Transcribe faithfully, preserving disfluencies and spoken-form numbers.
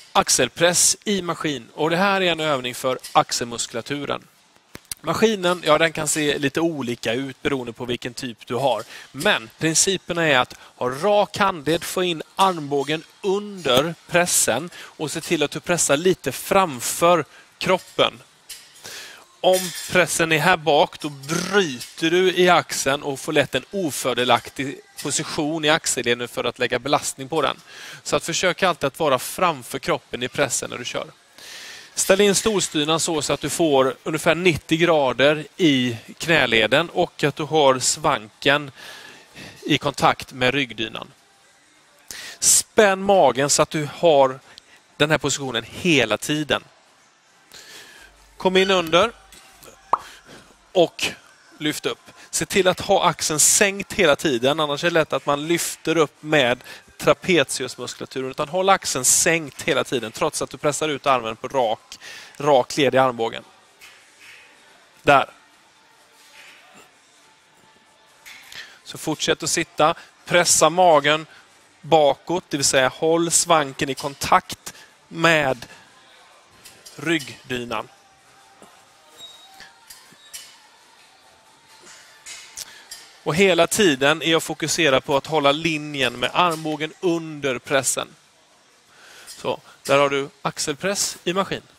axelpress i maskin. Och det här är en övning för axelmuskulaturen. Maskinen, ja, den kan se lite olika ut beroende på vilken typ du har. Men principen är att ha rak handled, få in armbågen under pressen och se till att du pressar lite framför kroppen. Om pressen är här bak, då bryter du i axeln och får lätt en ofördelaktig position i axelleden för att lägga belastning på den. Så att försök alltid att vara framför kroppen i pressen när du kör. Ställ in stolstyran så, så att du får ungefär nittio grader i knäleden och att du har svanken i kontakt med ryggdynan. Spänn magen så att du har den här positionen hela tiden. Kom in under och lyft upp. Se till att ha axeln sänkt hela tiden, annars är det lätt att man lyfter upp med trapeziusmuskulaturen, utan håll axeln sänkt hela tiden trots att du pressar ut armen på rak, rak led i armbågen. Där. Så fortsätt att sitta, pressa magen bakåt, det vill säga håll svanken i kontakt med ryggdynan. Och hela tiden är jag fokuserad på att hålla linjen med armbågen under pressen. Så, där har du axelpress i maskin.